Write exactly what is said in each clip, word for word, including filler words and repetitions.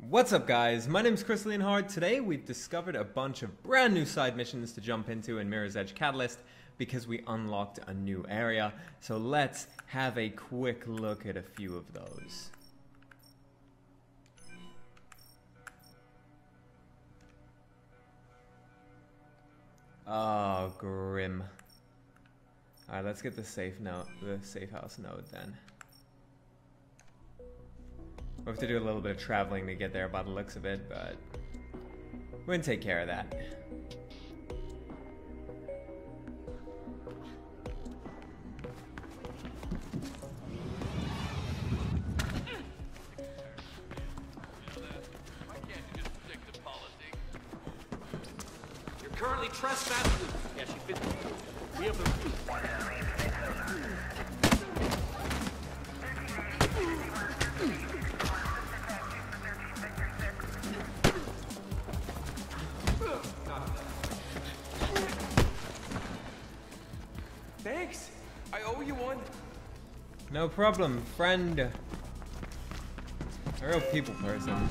What's up guys, my name's Cryss Leonhart. Today we've discovered a bunch of brand new side missions to jump into in Mirror's Edge Catalyst because we unlocked a new area. So let's have a quick look at a few of those. Oh, grim. Alright, let's get the safe note, the safe house node then. We have to do a little bit of traveling to get there by the looks of it, but we're gonna take care of that. You're currently trespassing. Yeah, she fits. We have the. Thanks. I owe you one. No problem, friend. A real people person.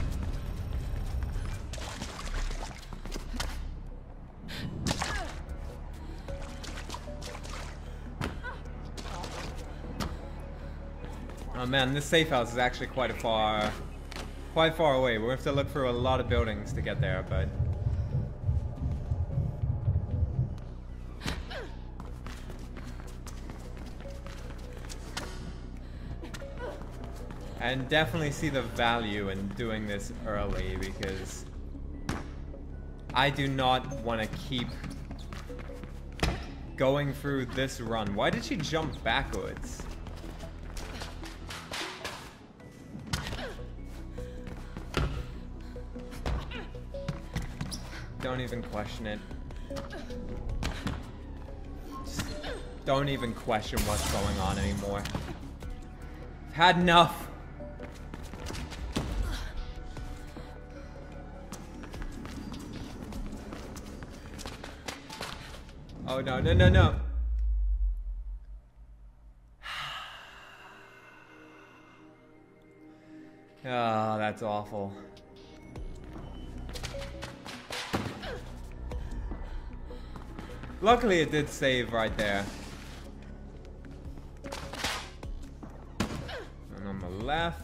Oh man, this safe house is actually quite a far, quite far away. We'll have to look through a lot of buildings to get there, but. And definitely see the value in doing this early because I do not want to keep going through this run. Why did she jump backwards? Don't even question it. Just don't even question what's going on anymore. I've had enough. Oh no, no, no, no. Ah, oh, that's awful. Luckily it did save right there. And on the left.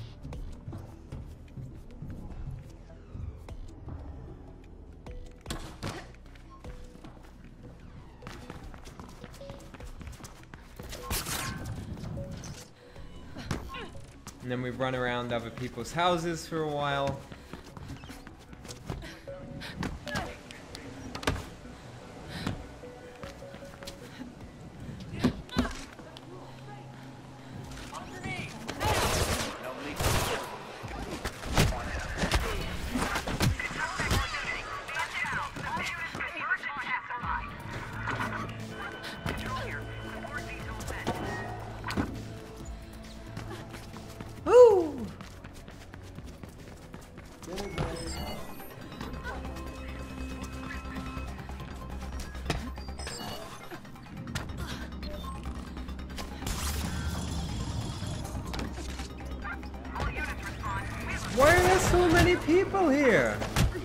And then we run around other people's houses for a while. Why are there so many people here?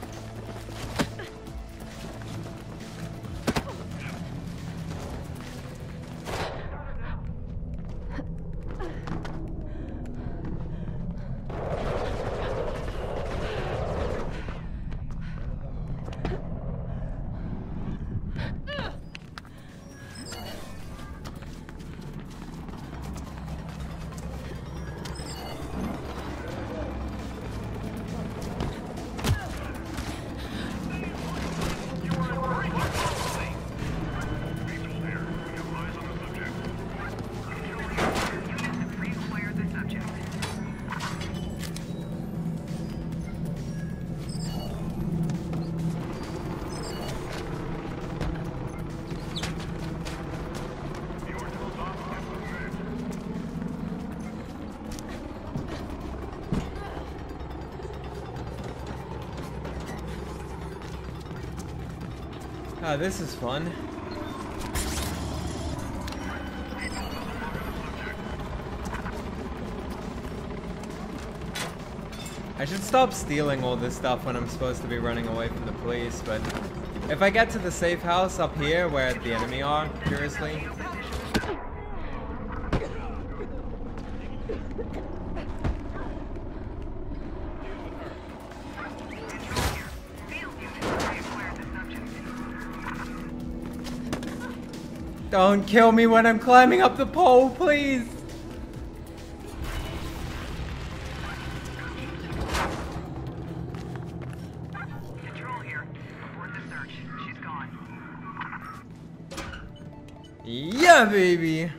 Ah, this is fun. I should stop stealing all this stuff when I'm supposed to be running away from the police, but if I get to the safe house up here where the enemy are, curiously. Don't kill me when I'm climbing up the pole, please! Control here. Report the search. She's gone. Yeah, baby!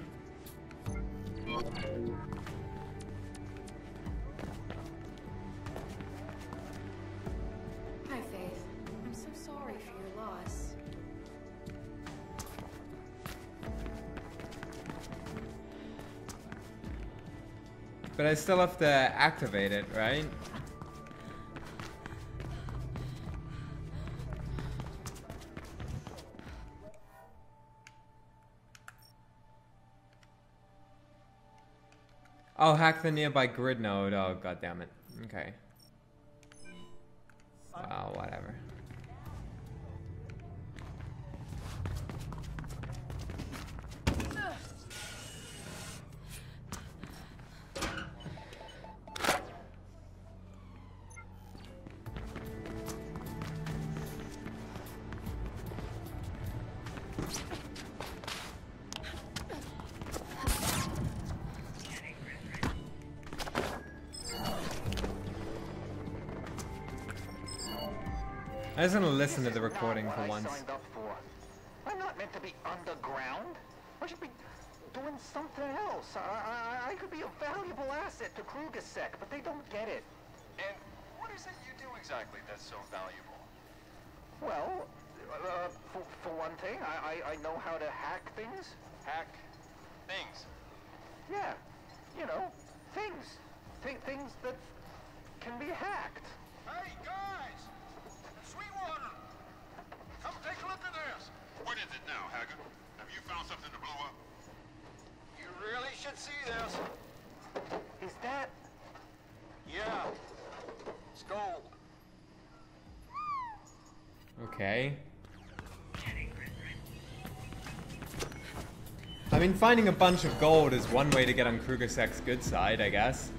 Hi, Faith. I'm so sorry for your loss. But I still have to activate it, right? Oh, hack the nearby grid node. Oh, god damn it. Okay. Well, whatever. I just want to listen to the recording for once. I'm not meant to be underground. I should be doing something else. I, I, I could be a valuable asset to Cryss, but they don't get it. And what is it you do exactly that's so valuable? Well, uh, for, for one thing, I, I, I know how to hack things. Hack things. Yeah, you know, things. Th things that can be hacked. Hey, guys! Sweetwater! Come take a look at this! What is it now, Haggard? Have you found something to blow up? You really should see this. Is that... Yeah. It's gold. Okay. I mean, finding a bunch of gold is one way to get on Cryss's good side, I guess.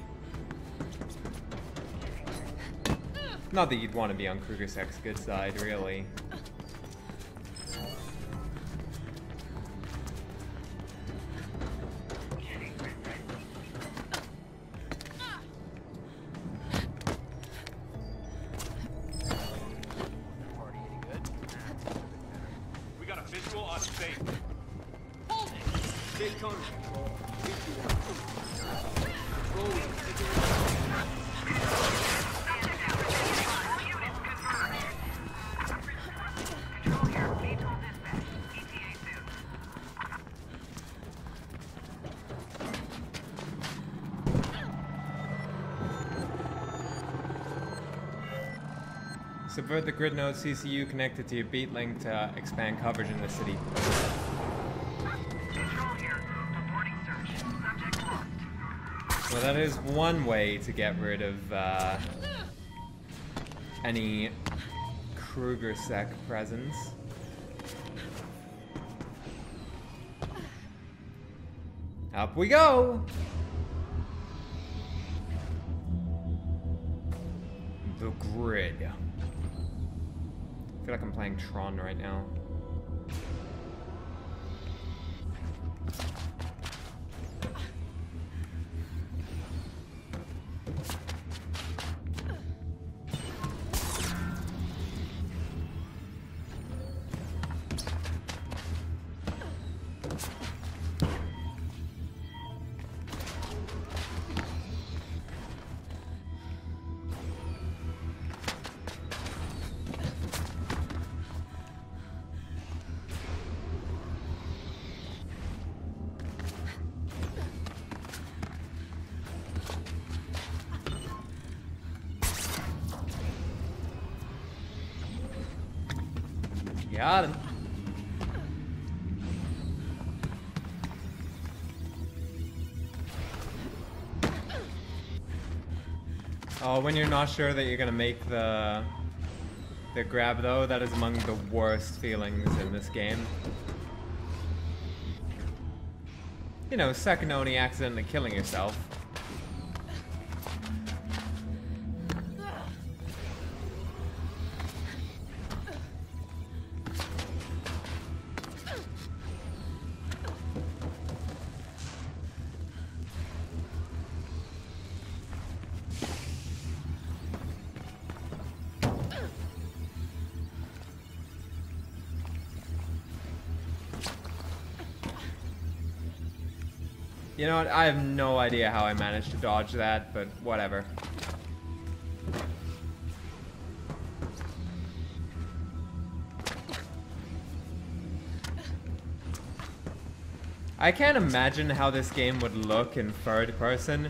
Not that you'd want to be on Cryss's good side, really. We got a visual on safe. Hold it! Stay calm. Subvert the grid node C C U connected to your beat link to expand coverage in the city. Control here. Reporting search. Subject lost. Well, that is one way to get rid of uh, any Cryss presence. Up we go! The grid. I feel like I'm playing Tron right now. Got him. Oh, when you're not sure that you're gonna make the the grab though, that is among the worst feelings in this game. You know, second to only accidentally killing yourself. You know what? I have no idea how I managed to dodge that, but whatever. I can't imagine how this game would look in third person.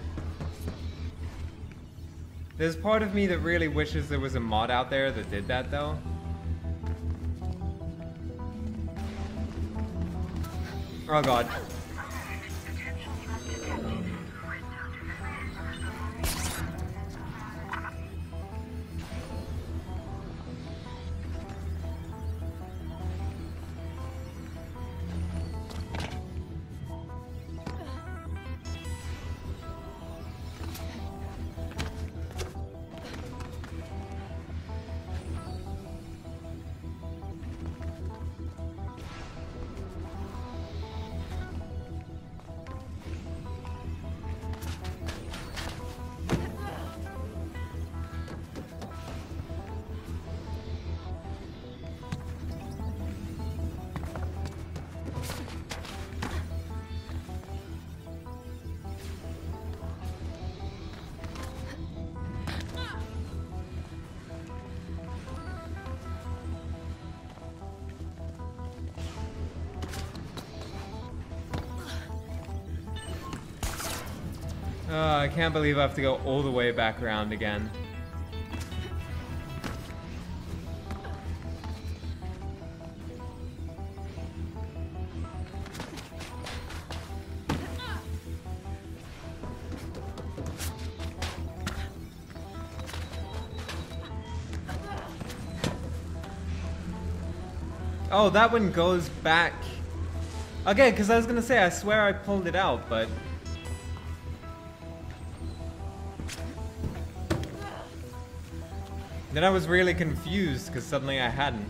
There's part of me that really wishes there was a mod out there that did that though. Oh god. Uh, I can't believe I have to go all the way back around again. Oh, that one goes back. Okay, because I was gonna say, I swear I pulled it out, but... Then I was really confused, because suddenly I hadn't.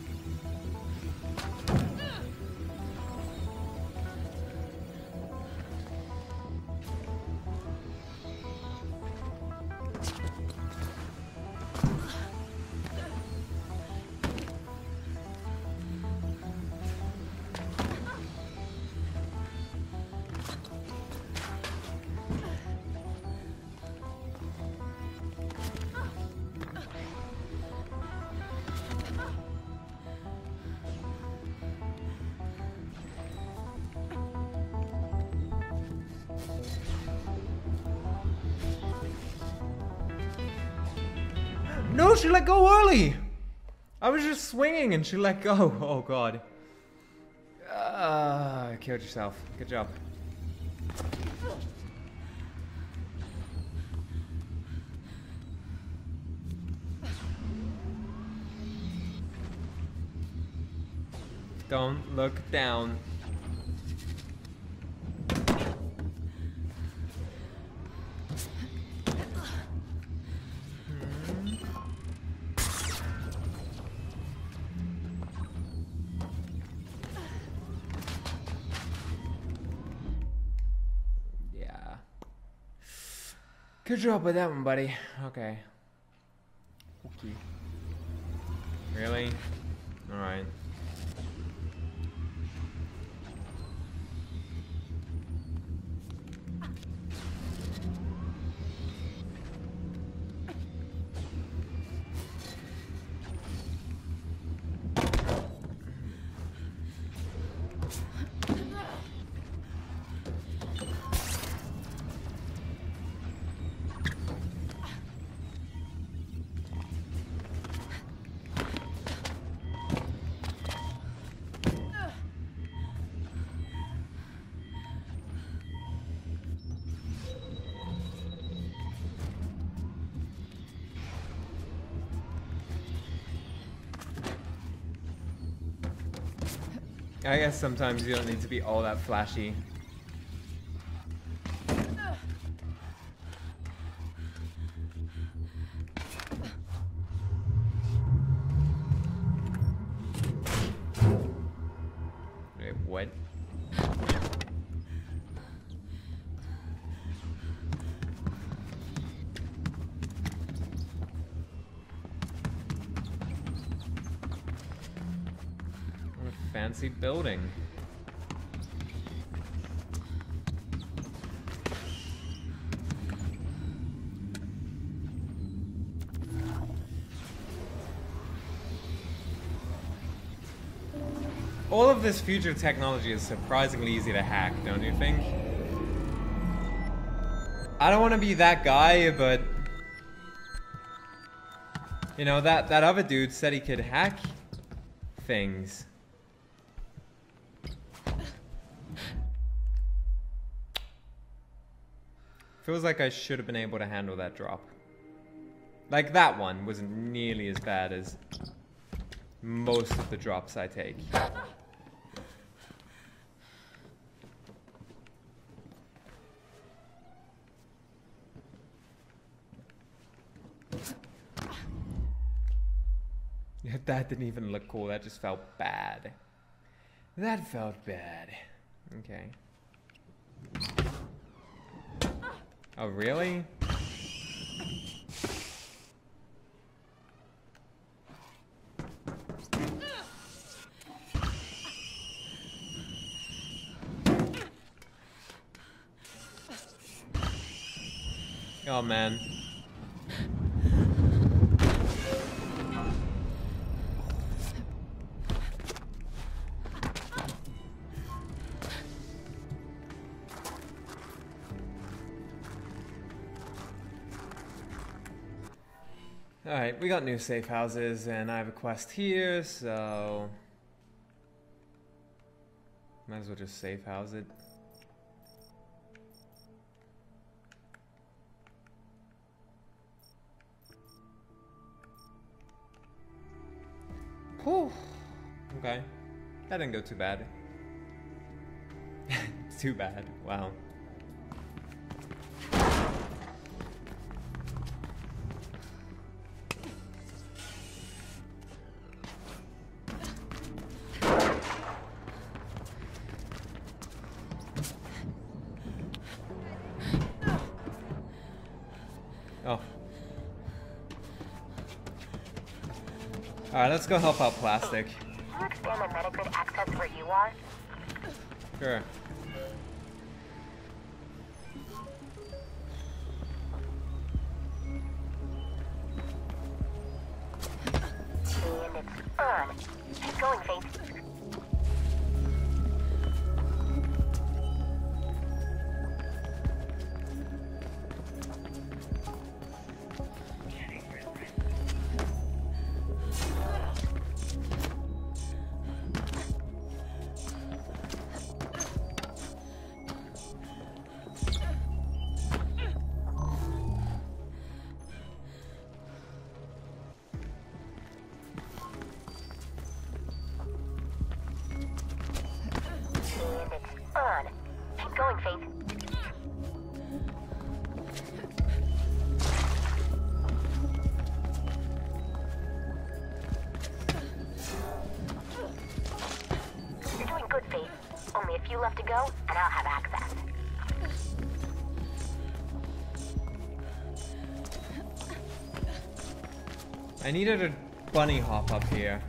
No, she let go early! I was just swinging and she let go. Oh god. Uh, killed yourself. Good job. Don't look down. Good job with that one, buddy. Okay. Okay. Really? Alright. I guess sometimes you don't need to be all that flashy. Wait, what? Fancy building. All of this future technology is surprisingly easy to hack, don't you think? I don't want to be that guy, but you know, that that other dude said he could hack things. Feels like I should have been able to handle that drop. Like, that one wasn't nearly as bad as most of the drops I take. That didn't even look cool. That just felt bad. That felt bad. Okay. Oh, really? Oh, man. Alright, we got new safe houses, and I have a quest here, so might as well just safe house it. Whew. Okay, that didn't go too bad. Too bad, wow. Oh. Alright, let's go help out Plastic. Can you expand the metagrid access where you are? Sure. And it's on. Keep going, Faith. Going, Faith. You're doing good, Faith. Only a few left to go, and I'll have access. I needed a bunny hop up here.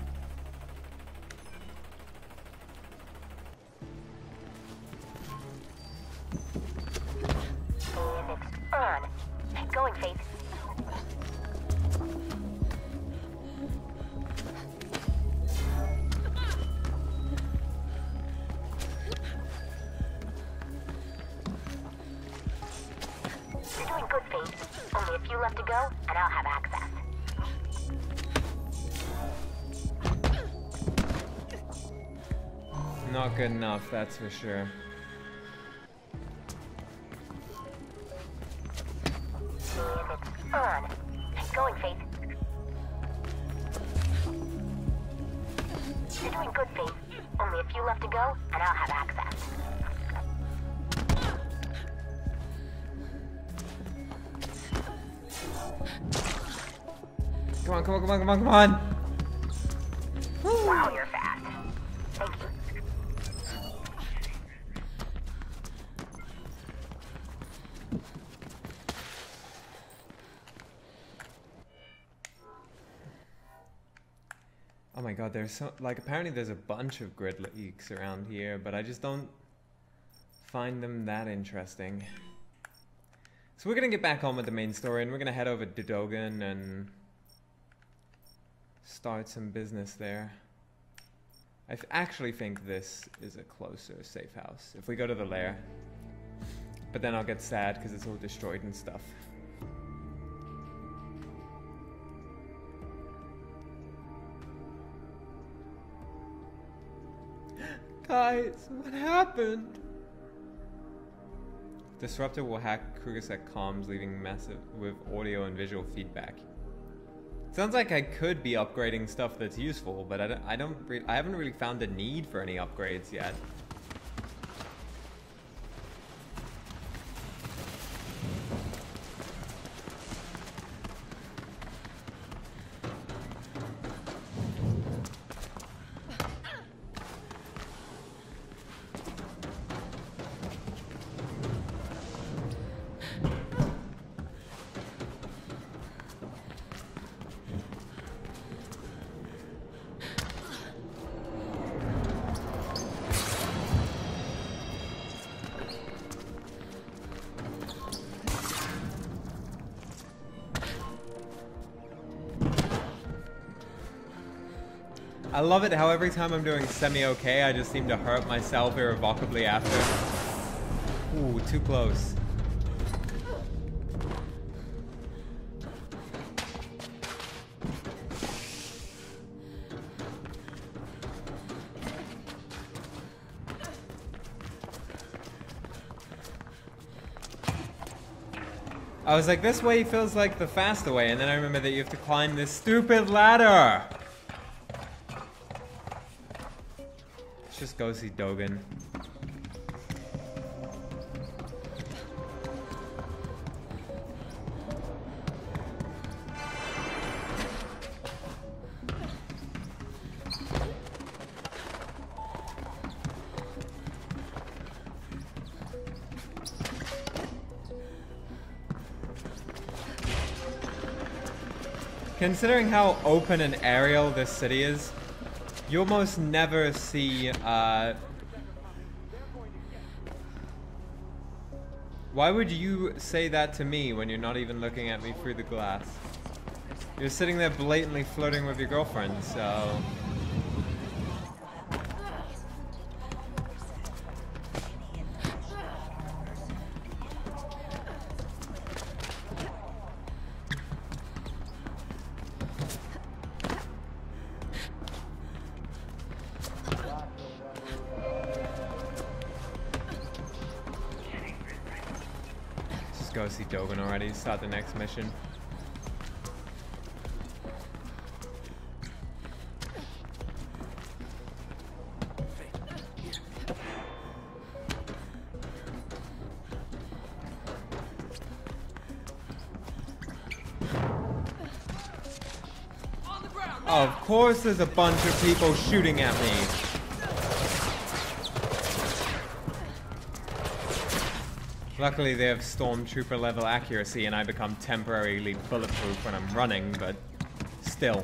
On. Keep going, Faith. You're doing good, Faith. Only a few left to go, and I'll have access. Not good enough, that's for sure. On. Keep going, Faith. You're doing good, Faith. Only Only a few left to go, and I'll have access. Come on, come on, come on, come on, come on! Wow, you're fast. Thank you. Oh my god, there's so, like, apparently there's a bunch of grid leaks around here, but I just don't find them that interesting. So we're gonna get back on with the main story, and we're gonna head over to Dogen and start some business there. I f actually think this is a closer safe house if we go to the lair. But then I'll get sad because it's all destroyed and stuff. Guys, what happened? Disruptor will hack Cryss comms, leaving massive with audio and visual feedback. Sounds like I could be upgrading stuff that's useful, but I don't. I don't. Re I haven't really found a need for any upgrades yet. I love it how every time I'm doing semi-okay, I just seem to hurt myself irrevocably after. Ooh, too close. I was like, this way feels like the faster way, and then I remember that you have to climb this stupid ladder! Let's just go see Dogen. Considering how open and aerial this city is, you almost never see, uh... Why would you say that to me when you're not even looking at me through the glass? You're sitting there blatantly flirting with your girlfriend, so... Go see Dogen already, start the next mission. Oh, of course there's a bunch of people shooting at me. Luckily they have stormtrooper level accuracy and I become temporarily bulletproof when I'm running, but still.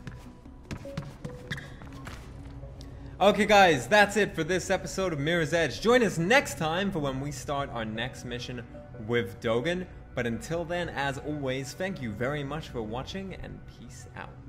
Okay guys, that's it for this episode of Mirror's Edge. Join us next time for when we start our next mission with Dogen. But until then, as always, thank you very much for watching and peace out.